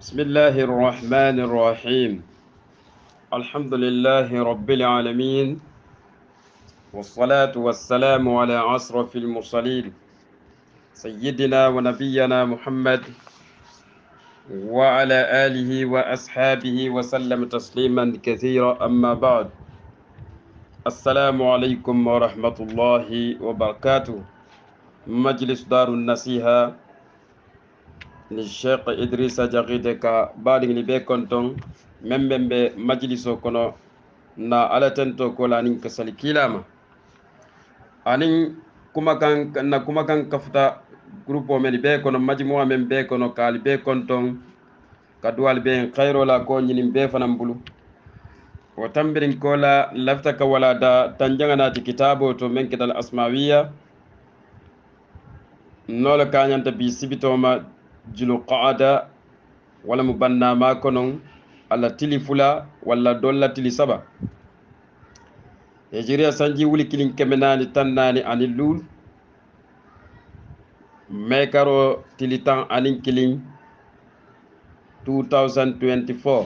بسم الله الرحمن الرحيم. الحمد لله رب العالمين، والصلاة والسلام على أشرف المرسلين سيدنا ونبينا محمد وعلى آله وأصحابه وسلم تسليما كثيرا. أما بعد، السلام عليكم ورحمة الله وبركاته. مجلس دار النصيحة للشيخ إدريس جاغيدك بعد بكونتون من مجلس كنا na alatento ko la nin kasali kilama anin kumakan kafuta grupo men be kono majmuwa men be kono kal be konton kadwal be khayro la ko nyinin be fanam bulu o tambirin ko la lafta ka wala da tanjangana ti kitabo to men kidal asmawiya nola kanyanta bi sibito ma julu qaada wala mubanna ma konon ala tilifula wala dolla tili saba Nigeria sanji wuli kilin kemenani tannani ani lul mekaro tilitan anin kilin 2024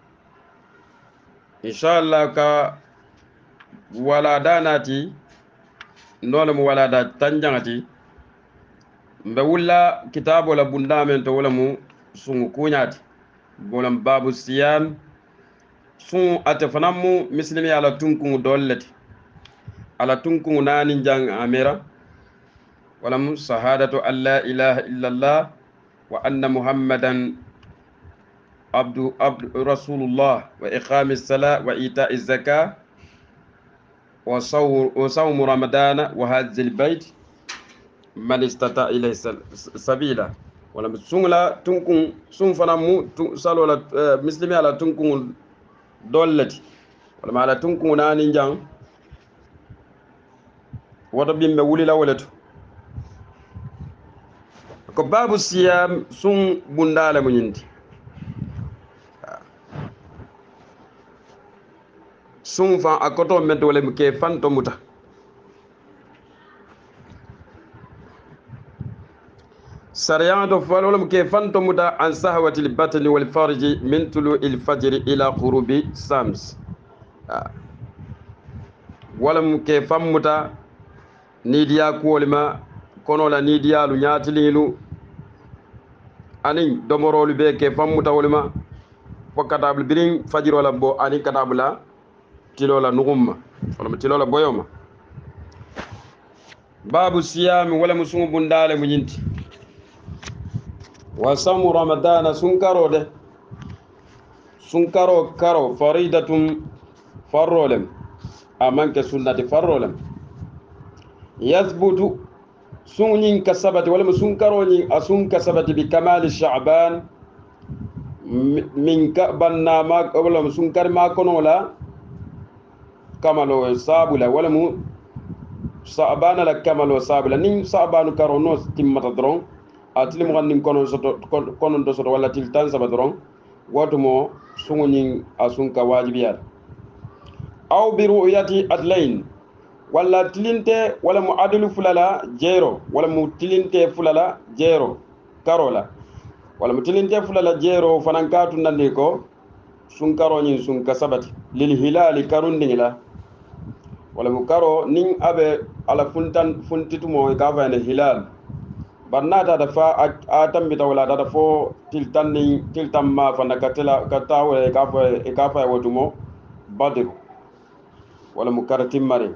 inshallah ka wala danati nono mu wala da tanjangati mbe wulla kitabo la bundamen to wala mu sungu kunyati bolam babu siyam sun atafanamu muslimi ala tunku dollati ala tunku nani jang amira ولم شهادة أن لا إله إلا الله وأن محمدا عبد رسول الله وإقام الصلاة وإيتاء الزكاة وصوم رمضان وهذا البيت من استطاع إليه سبيلا ولم سنلا تنكم سنفنمو سالولا مسلمي على تنكم دولتي ولم على تنكم ناني جان وطبيم بولي لا ولتو ko babu siyam sun bundala munyindi sun fa akoto meddo le ke fanto muta sariyado falolo ke fanto muta an sahwati al batni wal farji min tulu al fajr ila qurubi sams wala ke famuta nidiya kolima kono la nidiya lu nyatililu anin domorolu be ke famuta wolma fokkatabul birin fajiro la bo anin katabula tilola nugumma wala tilola boyoma babu siyam wala musumu bundale munyinti wa samu ramadana sunkaro karo faridatum farrolem amanke sunnati farrolem yathbutu sunyin kasabati wala sunkaroni asun kasabati bi kamal sha'ban min ka banna ma wala sunkar ma kono la kamalo sabula wala mu sa'bana la kamalo sabula nin sa'banu karono timmata dron atlim ganin kono soto kono do soto wala til tan saba dron watumo sunyin asun ka wajibiyat aw bi ru'yati adlain wala tilinte wala mu adulu fulala jero wala mu tilinte fulala jero karola wala mu tilinte fulala jero fanankatu nande ko sun karo nyin sun kasabati lil hilali karundingila wala mu karo nin abe ala funtitu mo ka fa ne hilal barnata da fa atambita wala da fo tiltam ma fanakatela katawe ka fa wotumo badru wala mu karatim mare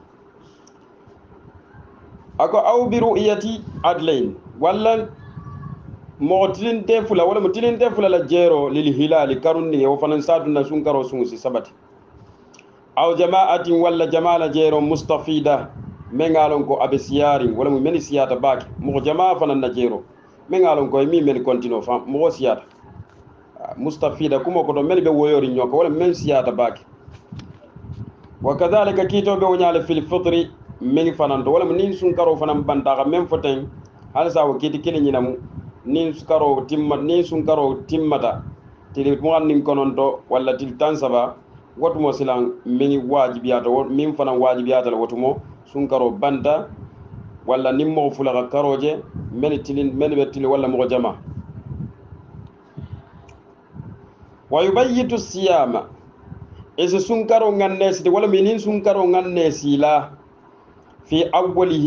ako aw bi ru'yati adlain walla motilin defula wala mutilin defula la jero lil hilal karunni o fanan saduna sun karo sun si sabati aw jama'atin walla jama'ala jero mustafida mengalon ko abesiyari wala mu meni siyata baki mo jama'a fanan na jero mengalon ko mi meni continue fa mo siyata mustafida kuma ko do meni be woyori nyoko wala men siyata baki wa kadhalika kito be wonyale fil fitri min fananto wala nin sun karo fanan bandaga men foten halsa wo kiti kili nyinamu nin sun karo timmata tili mo nin kononto wala til tan saba wotumo silan min wajibiyata min fanan wajibiyata wotumo sun karo banda wala nin mo fulaga karoje men be tili wala mo jama ويبيت الصيام إذا سنكر الناس ولا منين سنكر الناس لا في أوله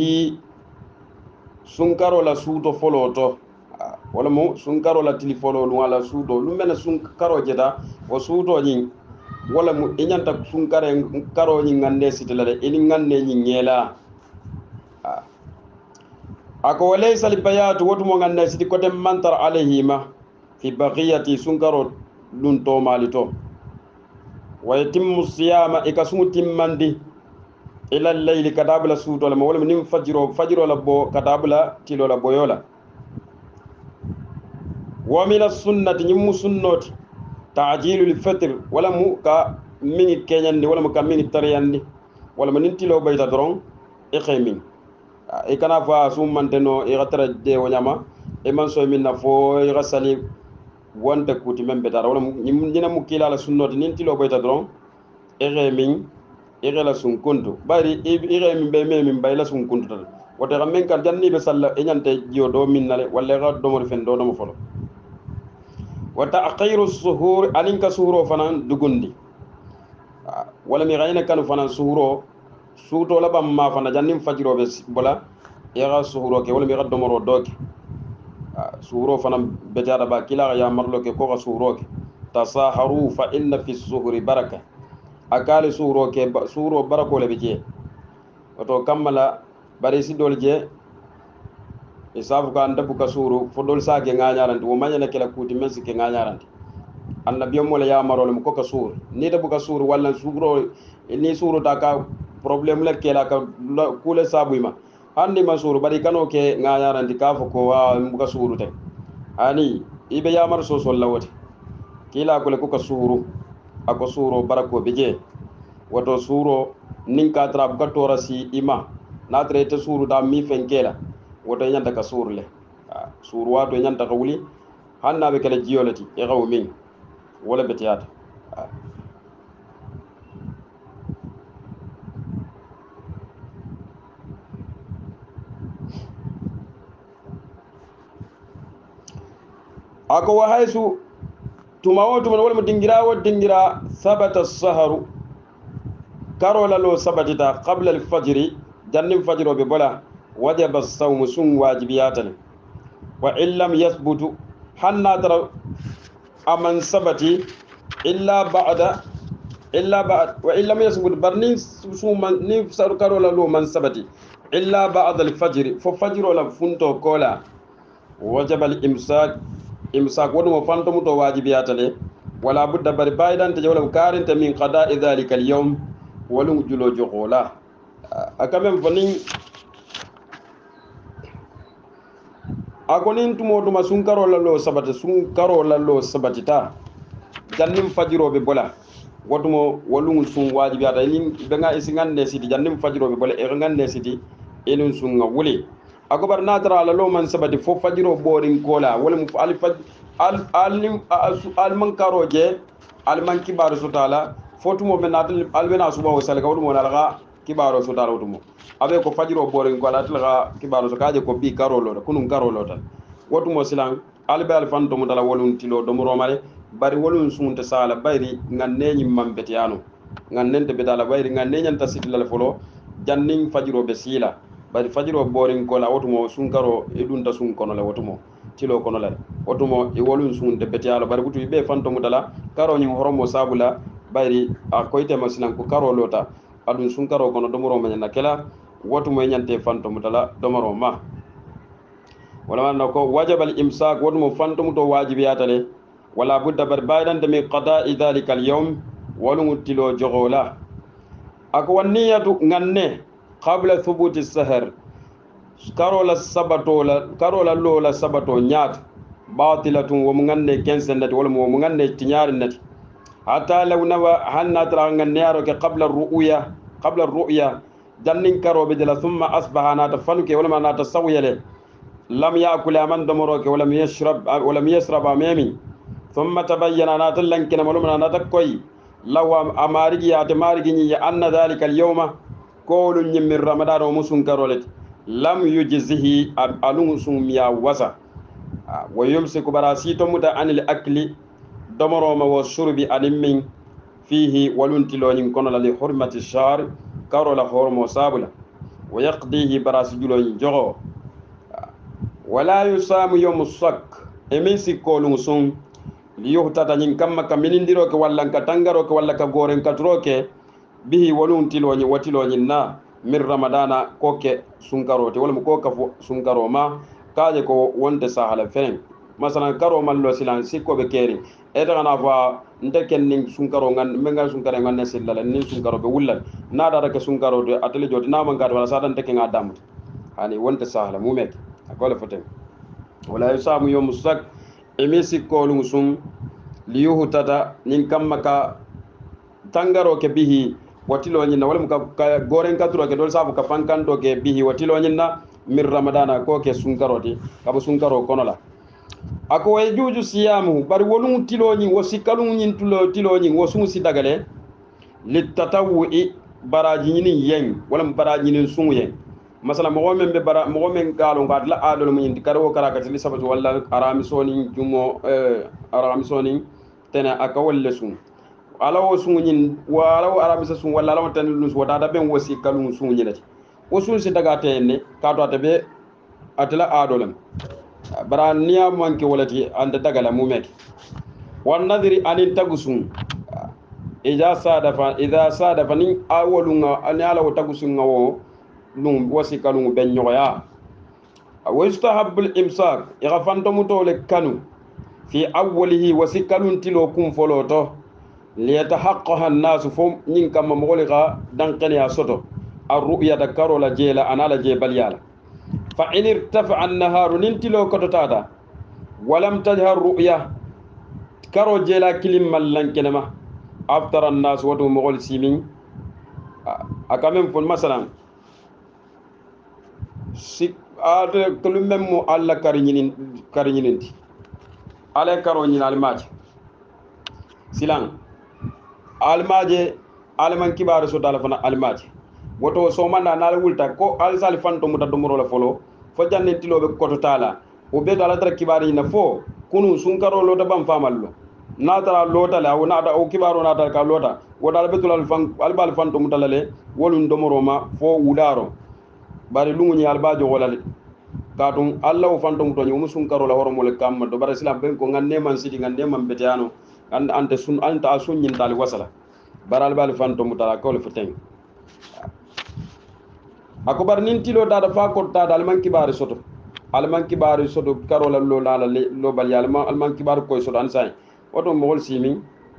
سنكر ولا سوتو فلوتو ولا مو سنكر ولا تليفون ولا سوتو لمن سنكر جدا وسوتو نين ولا مو إنيان تك سنكر كارو نين الناس تلا إنين الناس نيلا أكو وليس البيات وتمو الناس تكتم منتر عليهما في بقية سنكر لنتو مالتو ويتم الصيام إكسم تمندي إلى الليل كتابل سوت ولا مولم نم فجر ولا بو كتابل تيل ولا بويولا ومن السنة نم سنة تعجيل الفطر ولا مو كا من كينيان ولا مو كا من تريان ولا من تيلو بيتا درون إخيمين إكنا فا سوم مانتنو إغتر دي ونياما إمان سوي من نفو إغسالي wonta kuti men betara wala ñina mu kila la sunnoti nin tilo boyta dron ere min ere la sun kuntu bari ere min be min bay la sun kuntu tan wote xam men kan janni be salla e ñante jiyo do min nale wala ga do mo fen do mo folo wa ta'khiru suhur alinka suhuro fanan dugundi wala mi gayna kanu fanan suhuro suto la bam ma fana jannim fajiro be bola ere suhuro ke wala mi ga do mo doke سورو فنم بجارة باكلا يا مرلوك كوغا سوروك تساهروا فإن في السهر بركة أكال سوروك سورو بركة لبجي وتو كملا بريسي دولجي إسافو كان دبوك سورو فدول ساكي غانيارانت ومانيا نكلا كوتي منسي كي غانيارانت النبي مولا يا مرول مكوكا سور ني دبوك سور ولا سورو ني سورو تاكا problem la kela ka kule sabuima handi masuru bari kano ke ngayaranti kafo ko wa mbuka suru te ani ibe yamar so so lawati kila kule ko suru ako suru barako beje wato suru nin ka tra buka torasi ima na trete suru da mi fenkela wato nyanda ka suru le suru wato nyanda ka wuli hanna be kala jiyolati e gaw min wala betiyata ako wa haysu tumawotu man wala dingira sabata as-sahru karola lo sabatita qabla al-fajr jannim fajro be bola wajaba as-sawm sun wajibiyatan wa illam yathbutu hanna tara aman sabati illa ba'd wa illam yathbut barni suman ni saru karola lo man sabati illa ba'd al-fajr fo fajro la funto kola wajaba imsak wadu mo fantomu to wajibiyatale wala budda bari baydan te wala karinte min qada'i dhalika al-yawm walu julo jogola akamem fanin agonin tumo duma sun karo lallo sabatita jannim fajiro be bola wadumo walu sun wajibiyata ni benga isingande sidi jannim fajiro be bola e ngande sidi elun sun ngawuli agobar nadra ala lo man sabati fo fajiro boring kola wala mu al man karoje al man kibaru sutala fotumo be natal al bena suba o salga wudmo nalga kibaru sutala wudmo abe ko fajiro boring kola talga kibaru so kaje ko bi karolo kunun karolo tan wotumo silan al be al fanto mo dala wolun tilo do mo romale bari wolun sunta sala bayri nganne nyim mambetiano ngannente be dala bayri nganne nyanta sitlal folo jannin fajiro be sila bari fajiro boring kola wotumo sunkaro edunta sun kono le wotumo tilo kono le wotumo e wolun sun de betialo bari butu be fanto mudala karo nyi horomo sabula bari a koyte masinan ko karo lota adun sunkaro kono domoro manyana kala wotumo nyante fanto mudala domoro ma wala man ko wajabal imsak wotumo fanto muto wajibiyatale wala budda bar baydan de mi qada'i dhalika al-yawm wolun tilo jogola ako wanniyatu nganne qabla thubuti as-sahar karola lola sabato nyaat batilatun wa munganne kensenat wala mo munganne tiñarinat hatta law nawa hanna tara nganne yaro ke qabla ar-ru'ya jannin karobe de la thumma asbaha nata fanuke wala ma nata sawyale lam yakula man damoroke wala yashrab amami thumma tabayyana nata lankina malumna nata koy law amarigi ya tamarigi ni anna dhalika al-yawma kolu nyimir ramadan o musun karolet lam yujzihi alun sum ya wasa wa yumsiku barasito muta anil akli domoroma wo surbi anin min fihi waluntiloñin kono la li hurmati shahr karola hormo sabula wa yaqdihi barasi juloñin jogo wala yusamu yawmu sak emin sikkolum sun liyuhtata ñin kamma ka minindiroke walla ka tangaroke walla ka goren katuroke bihi waluntiloñin watiloñin na min ramadana koke sunkarote wala ko ka sunkaro ma kaje ko wonde sahala fenen masalan karo mallo silan sikkoɓe keeri etagana fa nte ken nin sunkaro ngan menga sunkare ngan ne sillala nin sunkaro be wullal naɗata ke sunkaro de atele joti namankade wala saɗan teke nga dammude hani wonte sahala mumeke akole foten wala yusamu yomu sak emi sikkolum sun liyuhutata nin kamma ka tangaro ke bihi watiloñinna wala ka goren katuro ke dol sabu ka fankanto ke bihi watiloñinna min ramadana ko ke sunkaroti kabo sunkaro kono la ako way juju siyamu bari wolum tiloñin wo sikkalum ñin tiloñin wo sumu si dagale littatawwi baraji ñinin yen wala baraji ñinin sungu yen masala mogo men be bara mogo men galo ngad la adol mu ñindi karo karakati li sabatu wala aramisoni jumo aramisoni tena aka wolle sun ala wo sungu ñin wala wo aramisa sun wala ala tan lu wata da ben wo sikkalum sungu ñinati wo sun si daga tenne kato atabe atla adolam bara niya manke walati anda dagala mumeke wan nadri anin tagusun idha sadafa ni awalunga ani ala tagusun ngawo lum wasikalungu ben nyoya wa yustahabbu al-imsak yafanto mutole kanu fi awwalihi wasikalun tilo kum foloto liyatahaqqaha an-nas fum nyin kam mogolika dankani ya soto ar-ru'ya dakarola jela anala jebalyala fa in irtafa an-naharu nintilo kototata walam tajhar ru'ya karo jela kilim mallankenema aftara an-nas watu mogol simin akamem fon masalan sik ade kulumem mo alla kariñininti ale karo ñin almaje silan almaje alman kibaru so dala fana almaje woto so manda nal wulta ko al sal fanto muta domoro la folo fo janne tilobe koto tala o be dala tra kibari na fo kunu sunkaro lota bam famallo na tara lota la wona da o kibaro na ta ka lota wodal betul al fan al bal fanto muta lale wolun domoro ma fo wudaro bari lungu ni albajo wolale katum alla o fanto muto nyu sunkaro la horomo le kam do bara islam ben ko ngane man sidi ngane man betano ante sun anta sun nyin tal wasala baral bal fanto muta ko le foten ako bar nin tilo dada fa ko dada alman kibari soto karola lo lala lo bal yalma alman kibar koy soto ansay oto mogol simi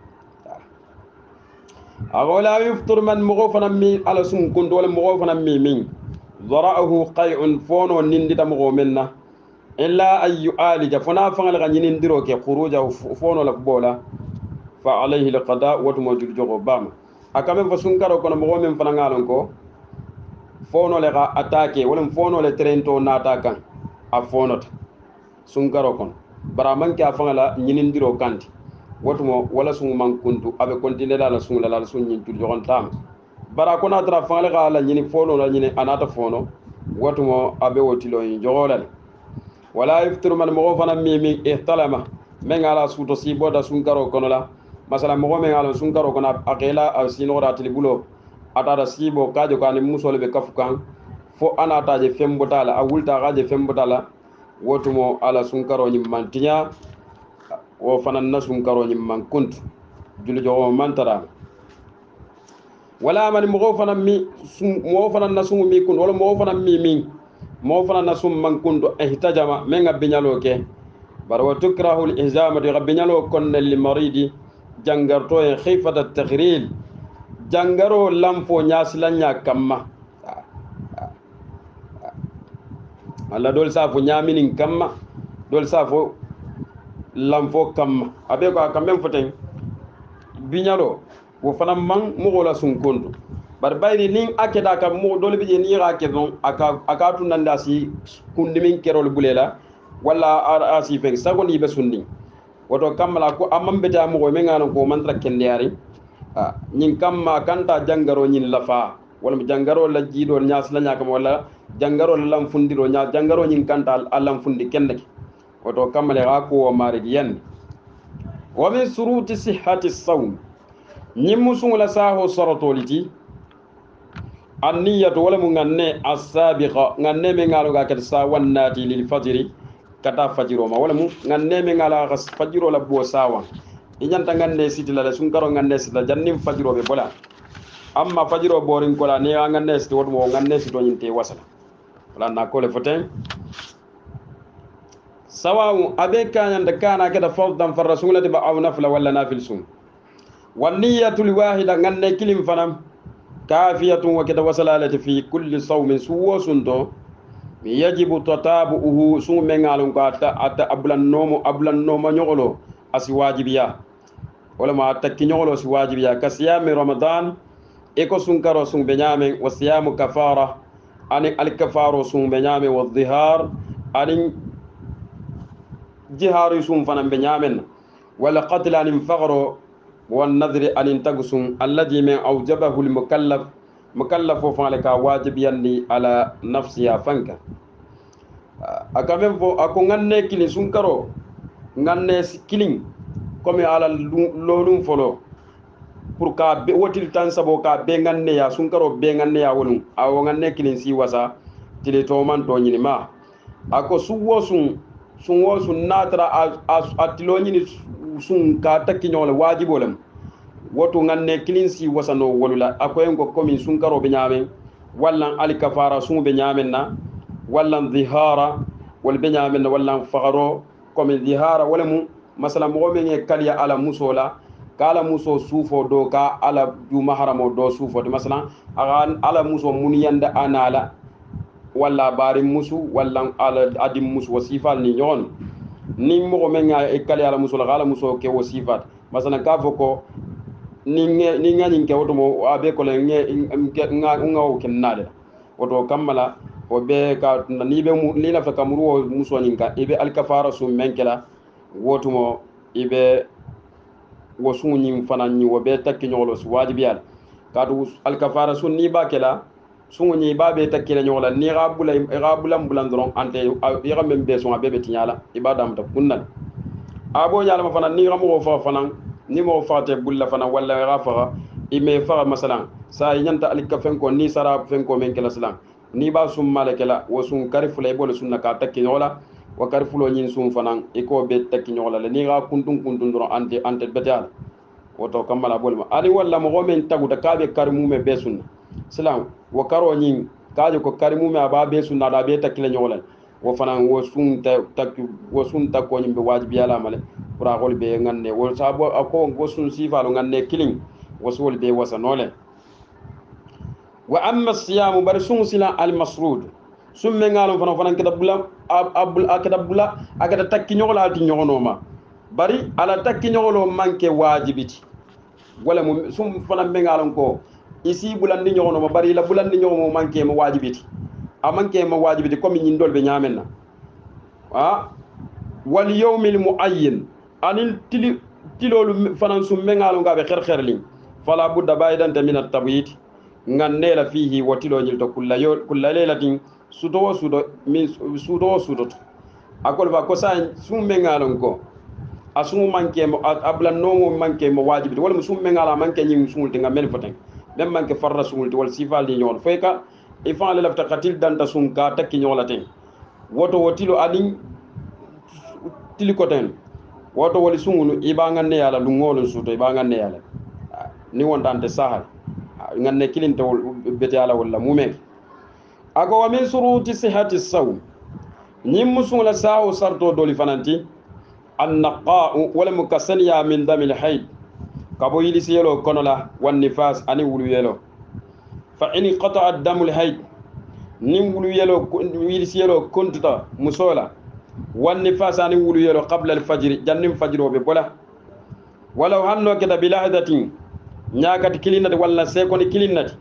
agola yuftur man mogofana mi ala sum kun dole mogofana mi min zara'ahu qay'un fono nindita mogo menna illa ayu alija fona fangal ga nyinin diro ke khuruja fono la bola fa alayhi alqada wa tumajul jogo bam akame fa sunkaro kono mogo men fana ngalon ko fono le ga attaquer wala fono le trento nata kan a fonota sunkaro kon bara man ka fangala nyinindiro kanti wotumo wala sun man kuntu abe continue la sun la sun nyin tul jogon tam bara kona tra fangala ga la nyini fono la nyini anata fono wotumo abe wotilo yin jogolal wala yaftiru man mo fana mimi ihtalama men ala suto si boda sunkaro kono la masala mo men ala sunkaro kono akela sinora tilibulo atara sibo kajo kani musole be kafukan fo anataje fembotala a wulta gaje fembotala wotumo ala sunkaro nyim mantinya o fanan na sunkaro nyim man kuntu julu jogo mantara wala man mo fanan mi mo fanan na sumu mi kun wala mo fanan mi mo fanan na sum man kuntu ihtajama men gabinyalo ke bar wa tukrahu al ihzama de gabinyalo kon lil maridi jangarto en khifat at taghril jangaro lampo ñasilanya kamma alla dol safo ñaminin kamma dol safo lampo kamma abe ko kamben foten biñalo wo fana man mogola sunkonto bar bayri nin akeda kam mo dol bi ni ra ke don aka tunanda si kundimin kerol bulela wala asi fe sagoni be sunni woto kamala ko amambeta mo men ngano ko mantra kendiyari ñin kamma kanta jangaro ñin lafa wala jangaro la jido ñaas la ñaka wala jangaro la lam fundiro ñaa jangaro ñin kanta alam fundi kendaki woto kamale ha ko mari yen ومن شروط صحة الصوم نمسون لساهو سرطولتي النية ولا مغنى السابقة غنى من على كتسا والناتي للفجر كتا فجر ما ولا مغنى من على فجر ولا بو ساوا إن غنى سيت لا سنكرو غنى سيت جنم فجر بولا أما فجر بورين كولا ني غنى سيت ود مو غنى سيت نتي وصل ولا نقول فتن سواء أبيك كان كده فرضا فالرسول تبع أو نفل ولا نافل سون والنية الواحدة غنى كلم فنم كافية وكذا وصلالة في كل صوم سوى سنتو يجب تتابعه سوم من على أتا أبلا النوم نغلو أسي واجبيا ولا ما أتكي نغلو أسي واجبيا كصيام رمضان إكو سنكرو سن بنيامين وصيام كفارة أن الكفارة سن بنيامين والظهار أن جهار سن فنن بنيامين ولا قتل أن فغرو والنذر أن تقسم الذي من أوجبه المكلف مكلف فعلك واجب يلي على نفسها فنك أكمل فو أكو غنى كلين سنكرو غنى كلين كم على لولون فلو pour ka be wotil tan sabo ka be ganne ya sunkaro be ganne ya wolum awo ganne kilin si wasa tile to man to nyinima ako suwo sun natra atilo nyini sun ka takki nyole wajibolam woto ganne kilin si wasa no wolula akoyen ko komi sunkaro be nyame wallan al kafara sun be nyamen na wallan dhihara wal be nyamen na wallan fagaro komi dhihara wala mu masala mo men kaliya ala musola kala muso sufo do ka ala juma haramo do sufo de masalan ala muso muniyanda anala walla bari musu walla ala adim musu wasifal ni nyon ni mo men nga e kala ala muso la ala muso ke wasifat masalan ka foko ni ngani ke woto mo abe ko le nga o kennade woto kamala o be ka ni be ni la fa kamru muso ni ka ibe al kafara sum menkela woto mo ibe wasun yin fanan ni wabe takki nyolo su wajibiyal kadu al kafara sun ni bakela sun ni babe takki la nyola ni rabulam bulandron ante yara membe son abebe tinyala ibadam ta kunnan abo nyala ma fanan ni ramo fa fanan ni mo fate bulla fanan walla rafa ime fa masalan sa yanta al kafen ko ni sara fen ko men kala salam ni ba sum malakela wasun karifula ibol sunna ka takki nyola wa karfulo nyin sum fanan iko be takki nyola le ni ga kuntun dro ante betal woto kamala bolma ali walla mo gomen taguta kabe karimume be sunna salam wa karo nyin kaje ko karimume aba be sunna da be takki le nyola wo fanan wo sun ta ko nyimbe wajibi yala male pura gol be nganne wo sabo ako go sun sifalo nganne kilin wasul be wasanole wa amma siyamu bar sun sila al masrud summe ngalon fanan kada bulam abul akada bula akada takki nyola ti nyogonoma bari ala takki nyogolo manke wajibiti wala mu sum fanan be ngalon ko isi bulandi nyogonoma bari la bulandi nyogomo manke mo wajibiti a manke mo wajibiti comme nyin dolbe nyamenna wal yawmil muayyin anil tilolu fanan sum be ngalon gabe kherkherli fala budda baydante min at-tabit ngannela fihi watilo nyilto kulla laylatin sudo akol ba ko sa sum me ngalon ko asum manke mo abla no manke mo wajibi wala sum me ngala manke nyim sumulti ngamel foten dem manke farra sumulti wal sifal ni nyon feka e fa la lafta qatil danta sum ka takki nyolaten woto wotilo adin tilikoten woto wali sumunu iba nganne yala lungolo suto iba nganne yala ni wondante sahal nganne kilinto bete yala wala mumek ako wa min suruti sihhati sawm nyim musula sawo sarto doli fananti annaqa'u wala mukasaniya min damil hayd kabo yili siyelo konola wan nifas ani wulu yelo fa in qata'a ad-damul hayd nim wulu yelo yili siyelo kontuta musola wan nifas ani wulu yelo qabla al-fajr jannim fajro be bola walaw hanno keda bilahdatin nyaakati kilinati walla sekoni kilinati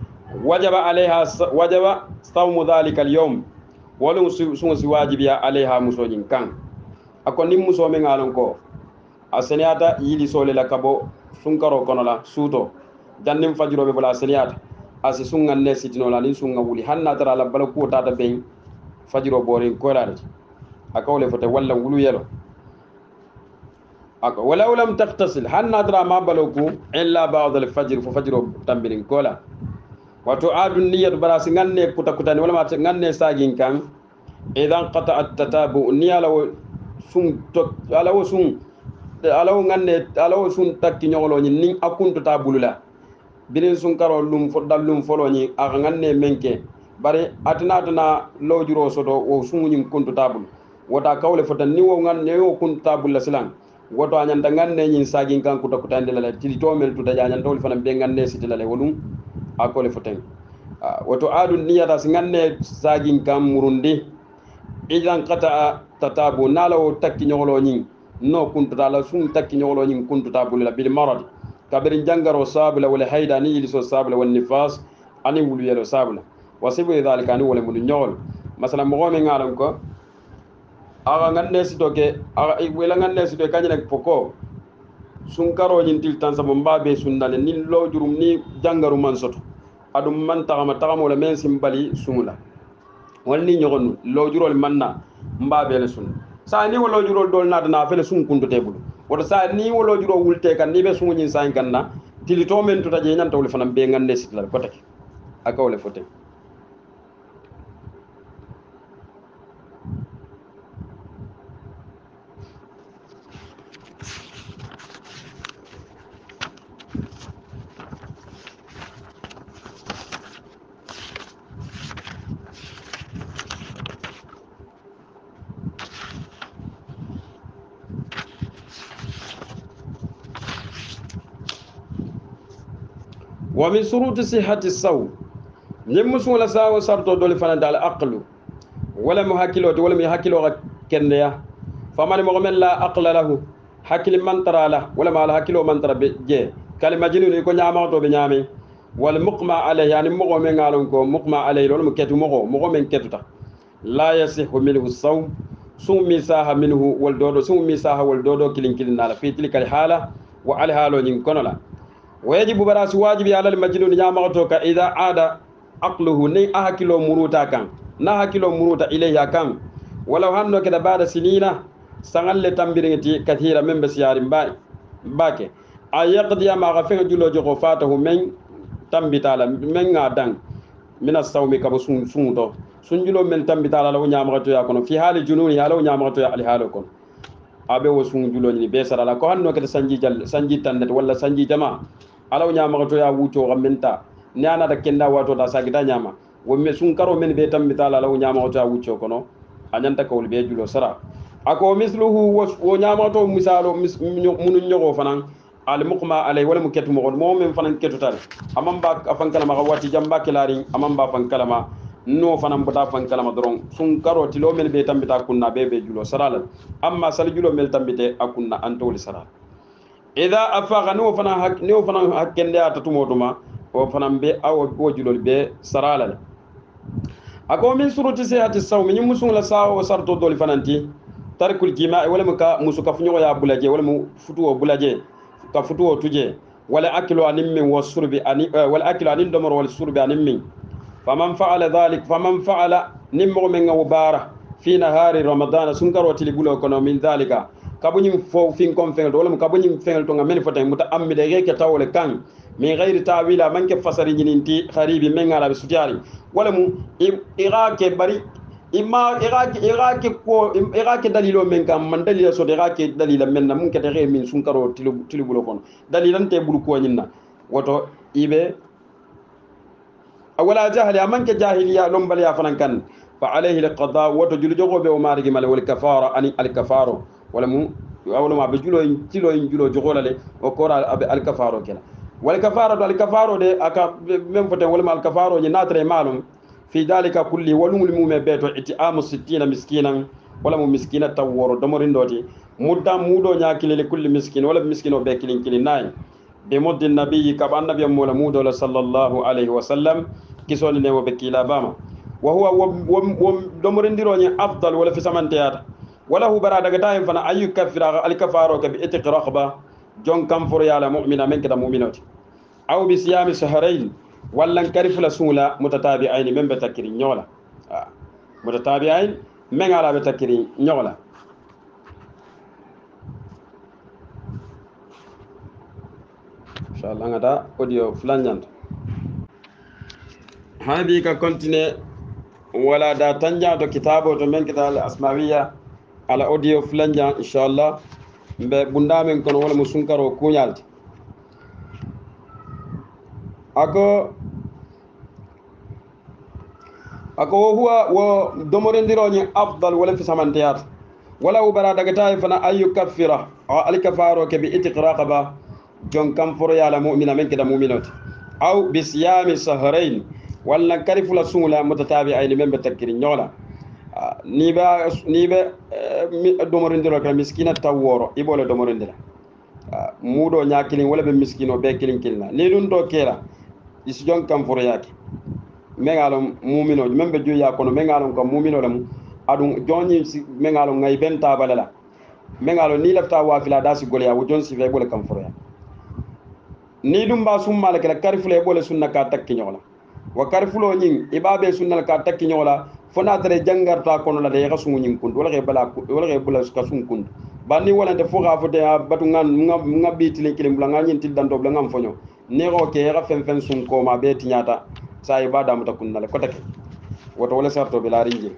wajaba sawmu dhalika al-yawm wala sunsi wajibiya alaiha musojin kan akon nim muso me ngalon ko aseniata yili sole la kabo sunkaro konola suto jannim fajiro be bala aseniata asi sungan ne sitino la nin sunga wuli hanna tara la bala ko tata ben fajiro borin ko la akawle fote walla wulu yelo ako walaw lam taghtasil hanna dara ma baloku illa ba'd al-fajr fa fajro tambirin kola wato adu niyyatu barasi nganne kuta kutani wala ma nganne sagin kan idan qata'at tatabu niyala sun to alawo sun alawo nganne alawo sun takki nyogolo ni nin akuntu tabulula birin sun karo lum fo dallum folo ni aga nganne menke bare atna lojuro soto wo sun nyin kuntu tabul wota kawle fotan ni wo nganne wo kuntu tabul la silan woto anyanda nganne nyin sagin kan kuta kutande la tili to mel tuta janyan tawli fanam be nganne sitila le wolum akole foten woto adu niyata nganne sagin kan murundi idan qata tatabu nalawo takki nyogolo nyin no kuntu dala sun takki nyogolo nyin kuntu tabul la bil marad kabirin jangaro sabla wala hayda ni iliso sabla wan nifas ani wulu yelo sabla wasibu dhalika ani wala mun nyogol masala mo me ngalam ko aga nganne sitoke aga wala nganne sitoke kanyana poko sun karo nyin tiltan sa mbabe sunnale ni lo jurum ni jangaru man soto adum man tagama wala men simbali sumula walni nyogonu lo jurol manna mbabe le sun sa ni wala jurol dol na dana fele sun kuntu tebulu wala sa ni wala jurol wulte kan ni be sun nyin san kanna tilito men tuta je nyanta wala fanam be nganne sitla ko take akawle fote ومن شروط صحة الصوم نمس ولا ساو سرطو دول فانا دال عقل ولا محكلو ولا محكلو كنديا فمن مؤمن لا عقل له حكل من ترى له ولا ما حكلو من ترى بجي كلمه جنون يكون نيامو تو بنيامي والمقمع عليه يعني مؤمن قالون كو مقمع عليه لول مكتو مؤمن كتوتا لا يصح منه الصوم سوم مساها منه والدودو سوم مساها والدودو كلين كلين على في تلك الحاله وعلى حاله نين كنلا ويجب براس واجب على المجنون نيامغتو إذا عاد عقله ني أهكيلو مروتا كان نهكيلو مروتا إليه كان ولو هنو كده بعد سنين سنغل تنبيرتي كثيرا من بسيار باكي أيقضي ما غفر جلو جغفاته من تنبتالا من غادان من الصوم كبو سنتو سنجلو من تنبتالا لو نيامغتو يكون في حال جنون لو نيامغتو يالي حالكم abe wo sun julo ni be sara la ko hanno kede sanji tannet wala sanji jama alaw nyama to ya wuto gamenta nyana da kenda wato da sagita nyama wo me sun karo men be tammi tala alaw nyama to ya wuto kono anyanta kawul be julo sara ako misluhu wo nyama to misalo munu nyogo fanan al muqma alay wala muketu mo men fanan ketu tal amamba afan kala ma wati jamba kelari amamba fan kala ma no fanam bota fan kalama doron sun karo tilo mel be tambita kunna be julo sarala amma sal julo mel tambite akunna antoli sarala idha afaga no fana hakkende atatumotuma o fanam be awo o julo be sarala ako min suruti sihati sawmi nyum musun la sawo sarto doli fananti tarkul jima'i wala muka musuka funyo ya bulaje wala mu futuo bulaje ka futuo tuje wala aklu animmi wasurbi ani wala aklu anin domor wala surbi animmi فمن فعل ذلك فمن فعل نمو من وبارة في نهار رمضان سنكر وتلقلو كنو من ذلك كابوني فو فينكم فعل ولا كابوني فعل تونغ من فتن متأمل غيك تاول كان من غير تاويل من كفسر جنينتي خريب من على بسجاري ولا مو إراك بري إما إراك دليل من كان من دليل سود إراك دليل من ممكن تغير من سنكر وتلقلو كنو دليل أنت بلوكو نينا وتو إبه ولا جهل أمانك جاهلية لومبل يا فنان فعليه القضاء وتجلو جوغو بي ومارغي مال والكفاره اني الكفاره ولا مو ولا ما بجلو تيلو جلو جوغولا لي وكورا الكفاره كلا والكفاره دي اكا ميم فتن ولا ما الكفاره ني ناتري مالوم في ذلك كل ولوم الموم بيتو اتعام 60 مسكينا ولا مو مسكينه تاور دمرين دوتي مدام مودو نياكلي لكل مسكين ولا مسكين وبكلين كلين ناي بمد النبي كبان النبي مولا مودو صلى الله عليه وسلم كيسون نيو بكيلا باما وهو دمرنديرو ني افضل ولا في سمانتيات ولا هو برا دغتا فنا اي كفر الكفارو كبيتق رقبه جون كم فور يالا مؤمنا من كده مؤمنات او بصيام شهرين ولا كرف لسولا متتابعين من بتكرين نيولا متتابعين من على بتكرين نيولا inshallah ngata audio flanjant hadi ka continue wala da tanja to kitabo to men kitab al asmawiya ala audio flanjant inshallah mbe bundamen kono wala musunkaro kunyalti ako huwa wo domorendiroñi afdal wala fi samantiyat wala ubara daga tay fana ayu kaffira al kafaro ke bi itiqraqaba jon kam foro yala mu'mina men kida mu'minot aw bi siyami sahrayn wala karifula sungula mutatabi'ain men be takiri nyola ni ba domorendiro ka miskina taworo ibole domorendira mudo nyakilin wala be miskino be kilin kilna ni dun do kera is jon kam foro yake mengalon mumino membe joya kono mengalon ko mumino lam adun joni mengalon ngay benta balala mengalon ni lafta wa fila dasi golya wo jon si fe bole kam foro ya ni dum ba sum malaka karifule bole sunna ka takki nyola wa karifulo nyin ibabe sunna ka takki nyola fona tare jangarta kono la de rasu nyin kun wala ke bula ka sun kun banni wala de fo ga fo de batu ngabi tilin kilim bula nyin til dan do bula ngam fonyo ne ro ke ra fen sun ko ma be tinyata sa ibada mutakunna le kotake woto wala sarto bila rinje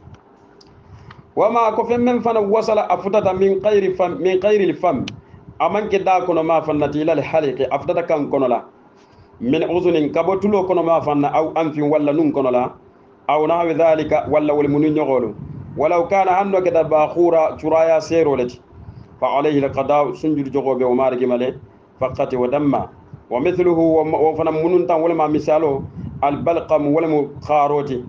wama ko femmen fana wasala afutata min qayri al fam amanke da kono ma fannati ila al haliqi afutata kan kono la min uzunin kabotulo kono ma fanna aw anfin walla nun kono la aw nahwi dhalika walla wal munu nyogolu walau kana hanno keda bakhura turaya serolati fa alayhi al qada sunjud jogobe o margi male faqati wa damma wa mithluhu wa fana munun tan wala ma misalo البلقم ولم خاروتي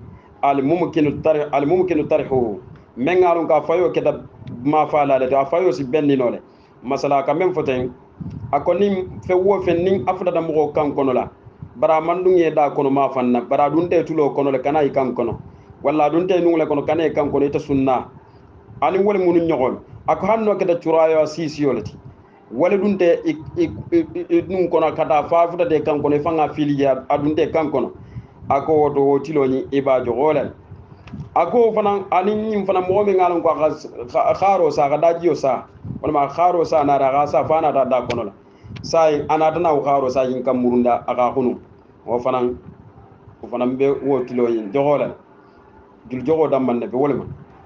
الممكن طرحه من قالون كا فايو كده ما فعل ده فايو سي بني نوله مثلا كمن فتين akoni fe wo fe nin afda mo kan kono la bara mandun ye da kono ma fanna bara dun de tulo kono le kana kan kono walla dun de nungule kono kana kan kono ita sunna ani wala munun nyogol ako hanno keda curayo sisiyolati wala dun de nun kono kada faafuta de kan kono fanga filiya adun de kan kono ako woto tiloni ibajo golal ako fana anin fana mo mi ngalon ko kharo sa kada jiyo sa wala ma kharo sa na raga sa fana da kono la sai anata na kharo sa yin kam murunda aka khunu o fana be wo tiloni jogolal dul jogo damman be wala ma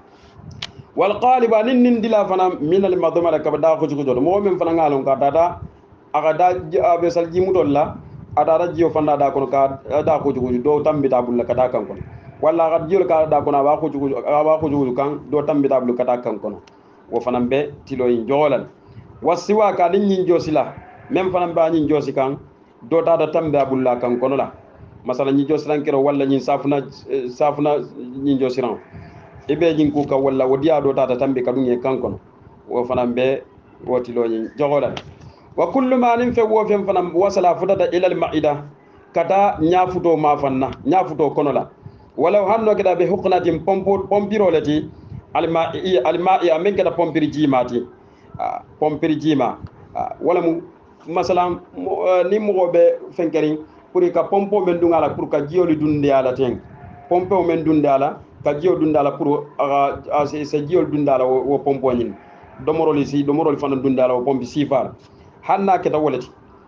wal qaliba nin dila fana min al madmala ka da ko jogo mo men fana ngalon ka dada aka da be sal jimutol la adara jiyo fanda da kono ka da ko jogo do tambita bulla ka da kan kono walla ga jiyo ka da kono ba ko jogo kan do tambita bulla ka da kan kono wo fana be tilo yin jogolal wasiwa ka nin josila même fana ba nin josi kan do ta da tambita bulla kan kono la masala nin josiran kero walla nin safuna nin josiran ibe jin ku ka walla wodiya do tata tambi kadun e kankono wo fana be wotilo nyi jogolal wa kullu ma nin fe wo fen fana wasala futata ila al maida kata nyafuto ma fanna nyafuto kono la walaw hanno keda be huqnatin pompiro lati al ma'i amen keda pompiri jimati pompiri jima wala mu masalan ni mo be fenkeri pour ka pompo men dungala pour ka jioli dunde ala ten pompo men dunde ala ka jiyo dundala pour sa jiyo dundala wo pompo nyin domoroli fana dundala wo pompi sifar hanna keta wolati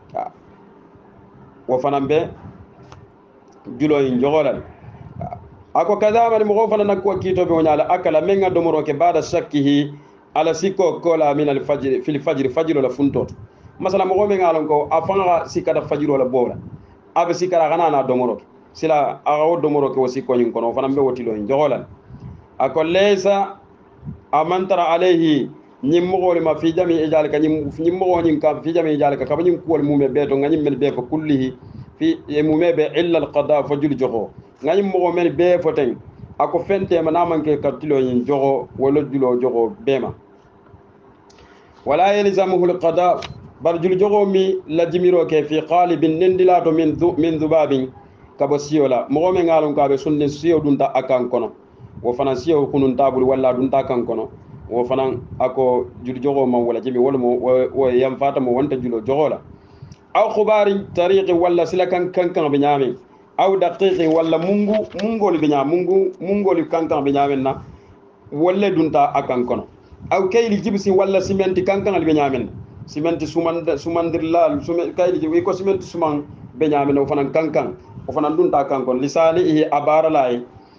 wo fana be julo yin jogolal ako kadama mo fana nakko kito be wonyala akala menga domoro ke bada shakkihi ala sikko kola min al fajr fil fajr la funtot masala mo me ngalon ko afanga sikada fajr la bola abe sikara kana na domoro sila aga domoro ke wasi ko nyin kono fana be wotilo en jogolal ako laysa amantara alayhi nyimmo ma fi jami ijalika nyimmo nyin ka fi jami ijalika ka nyin ko mume be to nganyim mel be fa kullihi fi mume be illa al qada fajul jogo nganyim mo mel be foten ako fente manama ke ka tilo nyin jogo wala julo jogo bema wala yalzamuhu al qada barjul jogo mi la jimiro ke fi qalibin nindilato min dhubabin kabo siyola mo me ngalon ka be sunne siyo dunta akan kono wo fana siyo kunun tabul walla dunta kan kono wo fana ako jul jogo man wala jimi wala mo wo yam fata mo wonta julo jogola aw khubari tariqi walla silakan kankan be nyami aw daqiqi walla mungol be nyam mungol kankan be nyamen na wolle dunta akan kono aw kayli jibsi walla simenti kankan be nyamen simenti sumandir lal kaydi wi ko simenti suman be nyame no fanan kankan o fanan dun ta kankon lisani hi abara lay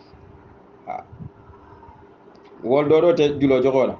wol do te julo jogola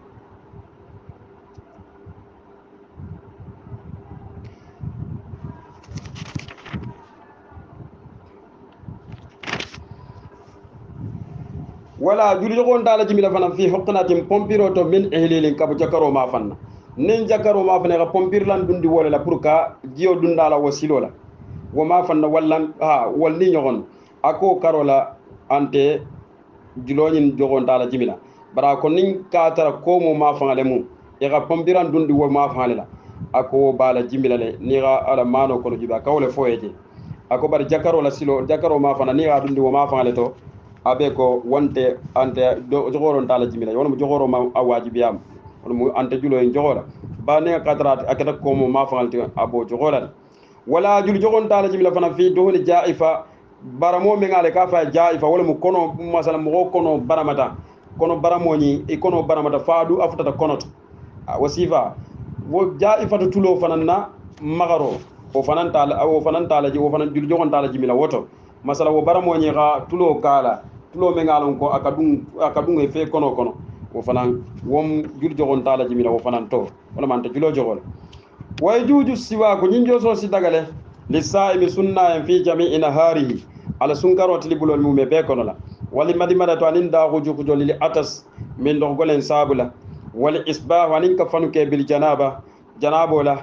wala juli jogon dala jimila fanan fi huqnatin pompiro to min ihlilin kabu jakaro ma fanna nin jakaro ma fana ga pompir lan dundi wala la pour ka jiyo dundala wasilo la wo ma fanna wallan ha walni nyogon ako karola ante juloñin jogon dala jimila bara ko nin ka tara ko mo ma fangale mu e ga pompiran dundi wo ma fangale la ako bala jimila le ni ga ala mano ko jiba kawle foyeje ako bar jakaro la silo jakaro ma fana ni ga dundi wo ma fangale to abe ko wonte ante jogoron dala jimila wona mo jogoro ma awajibiyam wona mo ante julo en jogora ba ne katrat akata ko mo ma fangale abo jogolan wala jul jogon dala jimila fana fi dohni jaifa baramo me ngale ka fa jaifa wala mo kono masala mo kono baramata kono baramoni e kono baramata faadu afutata konoto wasifa wo jaifa to tulo fananna magaro o fanantala ji o fanan jul jogon dala jimila woto masala wo baramoni ga tulo kala tulo me ngalon ko akadun e fe kono wo fanan wom jul jogon dala jimila wo fanan to wala man ta julo jogol way juju siwa ko nyinjo so si dagale lisaimi sunna en fi jami'i naharihi ala sunkaro tilibulol mume be kono la wali madimada to anin da huju ko jolili atas min do golen sabula wali isbah wanin ka fanu ke bil janabo la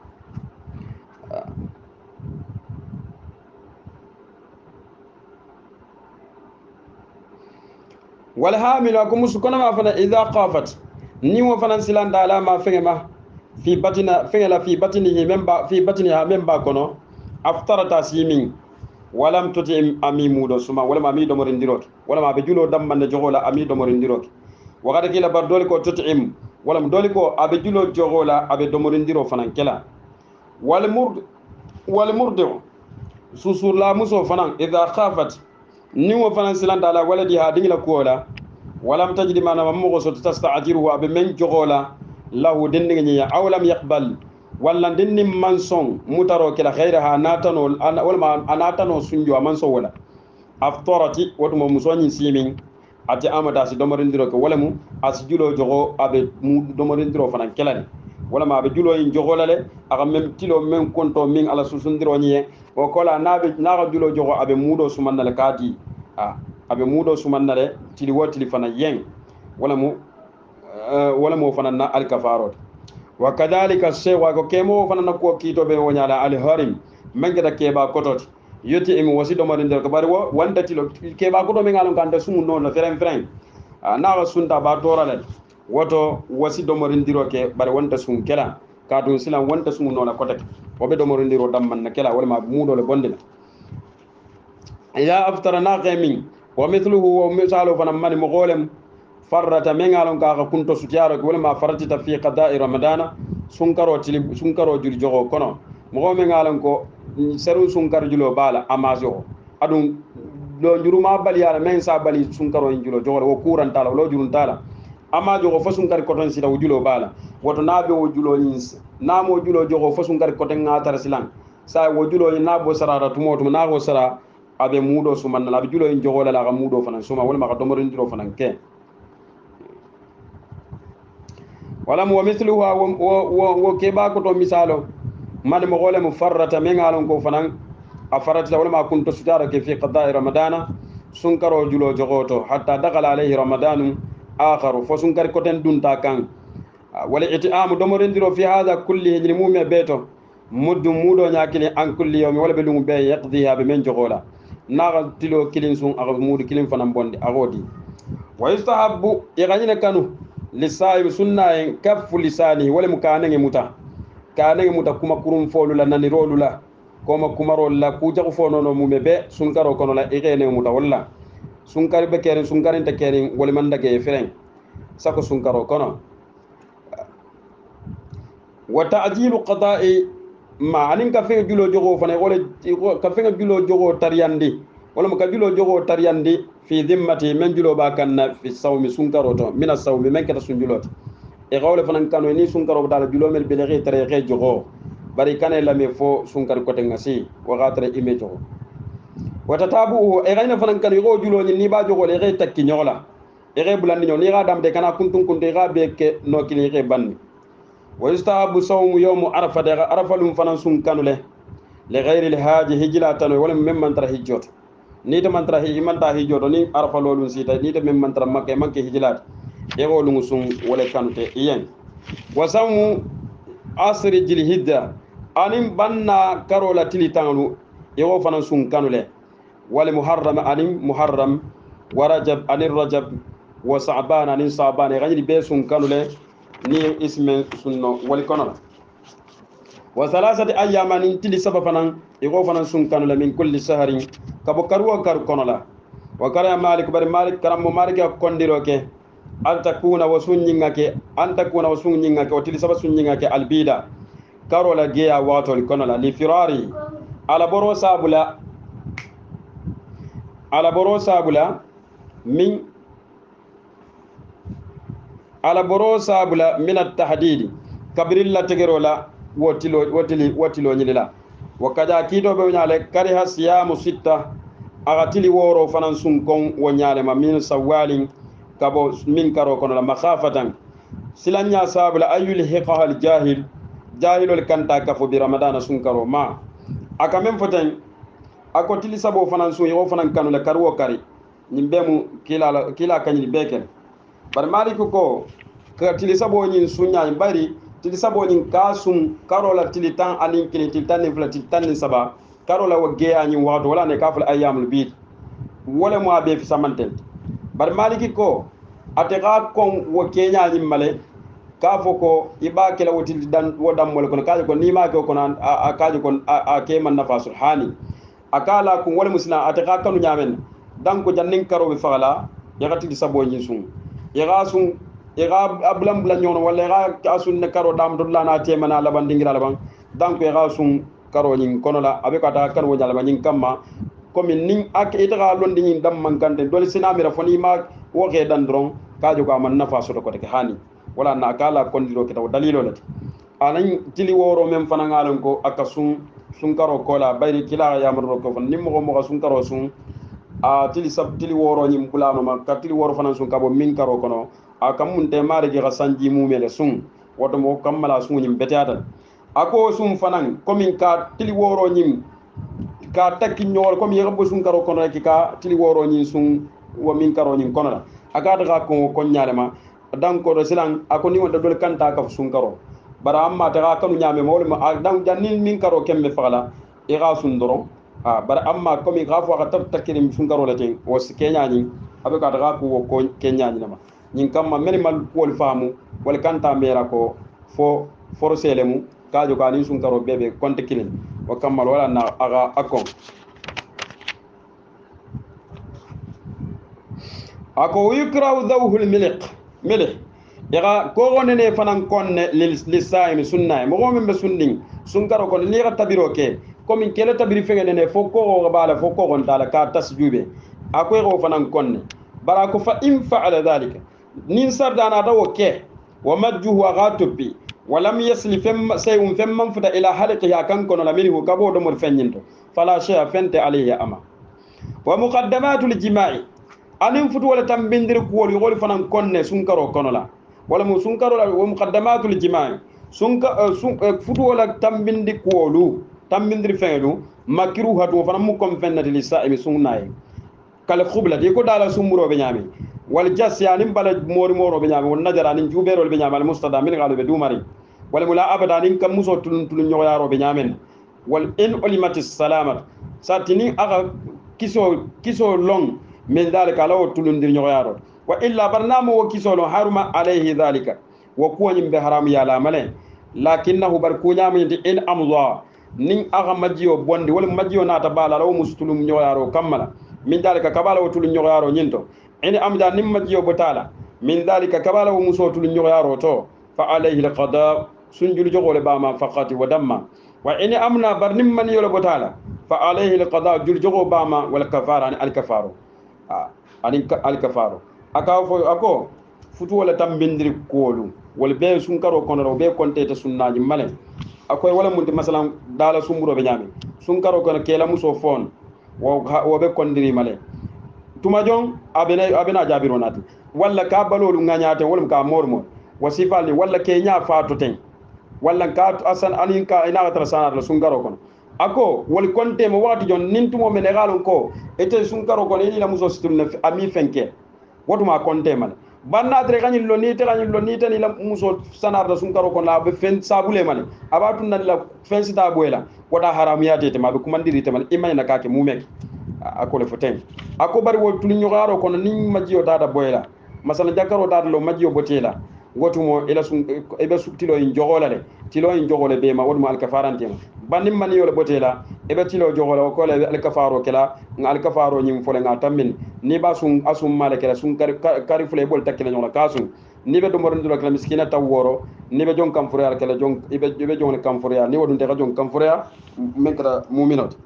wal hamil ko musukona ma fana idha qafat ni wo fana silanda ala ma fengema fi batina fengela fi batinihi memba fi batiniha memba kono aftarata simin walam tuti ami mudo suma wala ma mi do morindiroki wala ma be julo damman jogola ami do morindiroki wakata kila bar doli ko tutim wala doli ko abe julo jogola abe do morindiro fanan kela wal murdi susur la muso fanan idha khafat ni wo fanan silanda ala waladi ha dingila kola walam tajidi mana mammo so tasta'jiru abe men jogola lahu dinni nya awlam yaqbal walla dinni manson mutaro kila khairaha natano wala anatano sunjo manso wala aftarati woto mo musoni simin ati amata si domorindiro ko wala mu as julo jogo abe mu domorindiro fanan kelani wala ma be julo yin jogo lale aka mem tilo men konto min ala susundiro nyi o kola nabe naga julo jogo abe mudo sumannale kadi abe mudo sumannale tili wotili fana yen wala mu fanan na alkafarot wa kadhalika shewa ko kemo fanan ko kito be wonyala al harim mengeda keba kotot yoti emi wasido modende ko bari wanda tilo keba koto me ngalon kanda sumu non frem na wa sunta ba torale woto wasido modendiro ke bari wanda sun kela ka dun silan wanda sumu non kotek o be do modendiro damman na kela wala ma mudo le bondina ya aftara na qamin wa mithluhu wa misalu fanan man mogolem farrata mengalon ka kunto sutiaro wala ma faratita fi qada'i ramadana sunkaro jul jogo kono mo mengalon ko seru sunkar julo bala amaso adun do juruma bali yala men sa bali sunkaro julo jogo wo kuran tala lo jurun tala amma jogo fo sunkar koton sila julo bala woto nabe wo julo nyins namo julo jogo fo sunkar koton ngatar silan sa wo julo ni nabo sarara tumoto na go sara abe mudo suman na abe julo en jogo la ga mudo fanan suma wala ma ga domorin diro fanan ke wala mo mithluha wo keba ko to misalo made mo gole mo farrata mengalon ko fanan afarata wala ma kunto sudara ke fi qada'i ramadana sunkaro julo jogoto hatta dakala alayhi ramadan akharu fo sunkar ko ten dunta kan wala iti'am do mo rendiro fi hada kulli hijri mume beto muddu mudo nyakili an kulli yawmi wala be lungu be yaqdiha be men jogola naga tilo kilin sun aga mudu kilin fanan bonde agodi wa yustahabbu yaghina kanu lisa'ib sunna en kaffu lisani wala mukanenge muta kuma kurum folu la nani rolu la koma kumarol la ku jago fo nono mume be sunkaro kono la igene muta walla sunkari be keren sunkarin ta keren wala man dage fereng sako sunkaro kono wa ta'jilu qada'i ma anin ka fe julo jogo fane wala ka fe julo jogo tariyandi wala mo ka julo jogo tariyandi fi dhimmati men julo ba kanna fi sawmi sunkaro to mina sawmi men kata sunjulot e gawle fanan kanu ni sunkaro dala julomel belere tere ge jogo bari kanay lame fo sunkar kote ngasi wa gatre ime jogo wata tabu e gayna fanan kanu go julo ni ba jogo le ge takki nyola e ge bulandi nyol ni ga dam de kana kuntun kunte ga be ke no kili ge banni wa yustahabu sawmu yawm arafa de arafa lum fanan sun kanu le غير الحاج هجلا تنو ولا من ترى هجوت نيت من ترى هي من ترى هجوت ني عرف لولون سيتا نيت من ترى مكه مكه هجلات يقولون سون ولا كانوا تيين وسمو عصر الجلهدة أنيم بنا كارولا تلي تانو يقول فانا سون كانوا له ولا محرم أنيم محرم ورجب أنيم رجب وصعبان أنيم صعبان غير بيسون كانوا له ني اسم سنو ولا كانوا وثلاثة أيام من تلي سببنا يغوفنا سنكان من كل شهر كبو كروا كر كنلا وكرا مالك بر مالك كرم مالك كونديروك أن تكون وسنينك أن تكون وسنينك وتلي سبب سنينك البيدا كارولا جيا واتول كنلا لفراري على بروسا بلا من التحديد كبريلا تجرولا واتلو نيلا وكذا كيدو بو نيالي كره صيام ستة اغتلي وورو فنان سنكون ونيالي ما من سوال كابو من كارو كون مخافه سلانيا صاب لا ايل حقها الجاهل جاهل الكنتا كفو برمضان سنكرو ما اكامم فتن ako tili sabo fanan so yo fanan kanu le karwo kari nimbemu kila kanyi beken bar maliku ko ka tili sabo nyin sunya bari tili sabo nyin kasum karola tili tan alin kili tili tan fla tili tan saba karola wagge anyi wato wala ne kaful ayyamul bid wala mo abe fi samanten bar maliki ko atega kon wo kenya nyi male kafo ko iba kala wotili dan wodam wala ko kaje ko nima ko konan a kaje kon a keman nafasul hani akala ko wala musna atega kanu nyamen dan ko jannin karo be fala yagati di sabo nyi sun yaga sun yaga ablam bla nyono wala yaga kasun ne karo dam dolla na temana laban dingira laban dan ko yaga sun karo nyin kono la abe ko ta karo nyala ban nyin kamma komi nin ak itaga londi nyin dam mankante dol sinamira foni ma wo ge dan dron kajo ko man nafa so ko te hani wala na kala kondiro kita dalilo lati anan tili woro men fana ngalon ko akasun sun karo kola bayri kila ya marro ko fon nimmo mo sun karo sun a tili sab tili woro nyim bulano ma ka tili woro fana sun kabo min karo kono a kamunte mare ge sanji mumele sun woto mo kammala sun nyim betata ako sun fanan komin ka tili woro nyim ka takki nyol komi yego sun karo kono ki ka tili woro nyim sun wo min karo nyim kono la aga daga ko nyalema dan ko do silan ako ni wonda dol kanta ka sun karo bara amma ta kanu nyame mawle ma dan jannin min karo kemme fala e ga sun doro bara amma komi ga fo ga tab takiri sun karo la ten o kenya ni abe ka daga ko kenya ni nama nyin kamma minimal wol famu wal kanta mera ko fo forcelemu kajo ka ni sun karo bebe konte kilin wa kammal wala na aga akon ako yukraw dawhul milih yaga ko wonene fanan konne lisaimi sunna mo gomen be sunnin sun karo kon li ga tabiro ke komin kele tabiri fengene ne fo ko bala fo ko gon dala ka tasjube akoy go fanan konne bara ko fa in fa'ala dhalika nin sardana dawo ke wa majjuhu ghatubi wa lam yasli fam sayun fam futa ila halqihi kan kono lamini kabo do mol fenyinto fala shay'a fente alayhi ama wa muqaddamatul jima'i anin futu wala tambindir ko wol fanan konne sun karo kono la wala mu sun karo wa muqaddamatul jima'i sun futu wala tambindi ko lu tambindir fengelu makruh hatu fanan mu kom fennati lisa'imi sunnaye kala khubla de ko dala sumuro be nyami wal jas yani bala moro be nyami won najara nin juberol be nyami al mustada min galu be dumari wal mula abada nin kam muso tulun nyoyaro be nyamen wal in ulimatis salamat satini aga kiso long min dalika law tulun dir nyoyaro wa illa barnamu wa kiso long haruma alayhi dhalika wa kuwanyim be haram ya la male lakinnahu barku nyami in amdha nin aga majiyo bondi wal majiyo nata bala law mustulum nyoyaro kamala min dalika kabala wa tulun nyoyaro nyinto ini amda nimma jiyo botala min dalika kabala wa musotul nyoyaro to fa alayhi alqada sunjul jogole bama faqati wa damma wa ini amna bar nimma yolo botala fa alayhi alqada jul jogo bama wal kafara an alkafaru ani alkafaru akafo ako futu wala tambindiri kolu wala be sunkaro kono be kontete sunnaji male akoy wala munti masalan dala sumburo be nyami sunkaro kono kela muso fon wo be kondiri male tuma jon abena jabiro nati walla ka balolu nganyate wala ka mormo wasifali walla ke nya fatu ten walla ka asan anin ka ina tara sanar la sunkaro kono ako wal konte mo wati jon nintumo men galon ko ete sunkaro kono ni la muso situnna ami fenke wotuma konte male banna tre kanyi lo ni te ni la muso sanar da sunkaro kono la be fen sabule male abatu nan la fen sita boyla wata haramiyate te mabe kumandiri te male imay kake mumek ako le foten ako bari wol tuli nyogaro kono ni majiyo dada boyla masala jakaro dada lo majiyo botela wotumo ila sun ebe subtilo in jogola de tilo in jogole be ma wodmo al kafarante banim man yole botela ebe tilo jogola ko le al kafaro kala ngal kafaro nyim fole nga tammin ni ba sun asum male kala sun kari fule bol takila nyola kasun ni be do moron dilo kala miskina taworo ni be jon kam fure kala jon ibe jon kam fure ni wodun te jon kam fure men kala mu'minat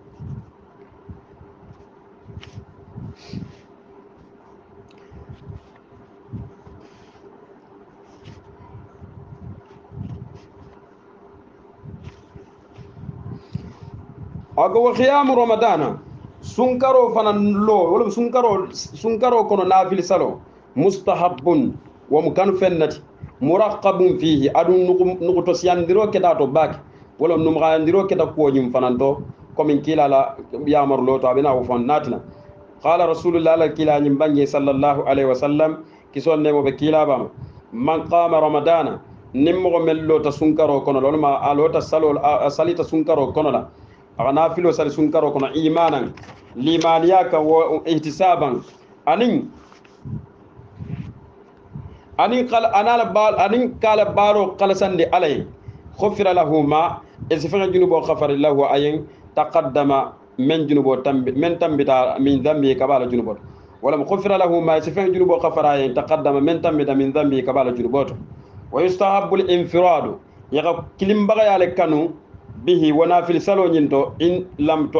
ago wa qiyam ramadan sunkaro fanan lo wala sunkaro kono nafil salo mustahabbun wa mukan fennati muraqabun fihi adun nuqto siyandiro kedato bak wala numgandiro keda ko nyim fananto komin kilala yamar lo to abina wo fon natna qala rasulullah la kila nyim bangi sallallahu alaihi wasallam kisonne mo be kila bam man qama ramadana nimmo mello ta sunkaro kono lol ma alota salol salita sunkaro kono la agana filo sal sunkaro kono imanan limaniyaka wa ihtisaban anin qal anala bal anin kala baro qalasande alay khufira lahu ma isfana junubo khafar lahu ayin taqaddama min junubo tambi min tambita min dhanbi kabala junubo wala khufira lahu ma isfana junubo khafara ayin taqaddama min tambita min dhanbi kabala junubo wa yustahabbu al infiradu yaga kilimbaga yale kanu bihi wana fil salo nyinto in lam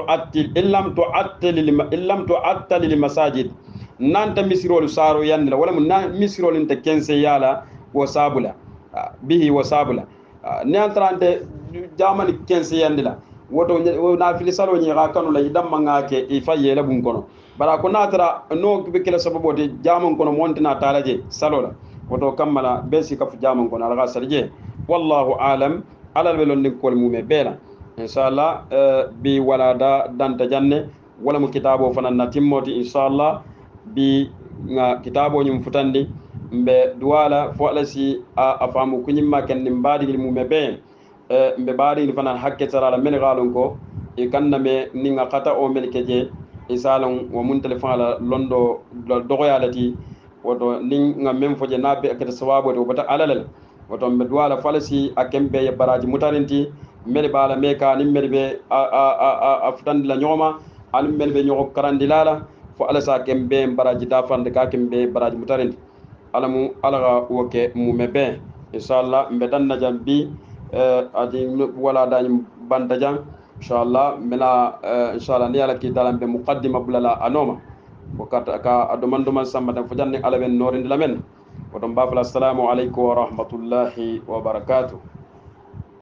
tu'attil lil masajid nanta misrol saro yandla wala mun misrol inte kense yala wa sabula bihi wa sabula ne entrante jamani kense yandla woto na fil salo nyi ga kanu la idam mangake e faye la bun kono bara ko natara no be kala sababu de jamon kono montina talaje salo la woto kammala besi kafu jamon kono ala salje wallahu alam alal welon ni kol mume bela inshallah bi wala da danta janne wala mu kitabo fanan na timmoti inshallah bi nga kitabo nyum futandi mbe duwala fo alasi a famu kunyimma ken ni mbadi mume be mbe bari ni fanan hakke tarala men galon ko e kanna me ni nga kata o mel keje isalon wa mun telefon la londo dogoyalati woto ni nga mem foje nabe akata sawabo to bata alalal woto mbe duwala falasi akembe ya baraji mutarinti mel bala meka ni mel be a futandi la nyoma al mel be nyoko karandi lala fo alasa kembe baraji dafande ka kembe baraji mutarinti alamu alaga woke mumebe inshallah mbe dan najambi adi wala dañum banda jang inshallah mena inshallah ni ala ki dalam be muqaddima bulala anoma wakata ka adomando man samata fo janne ala ben norinde lamen ودم بافل السلام عليكم ورحمة الله وبركاته.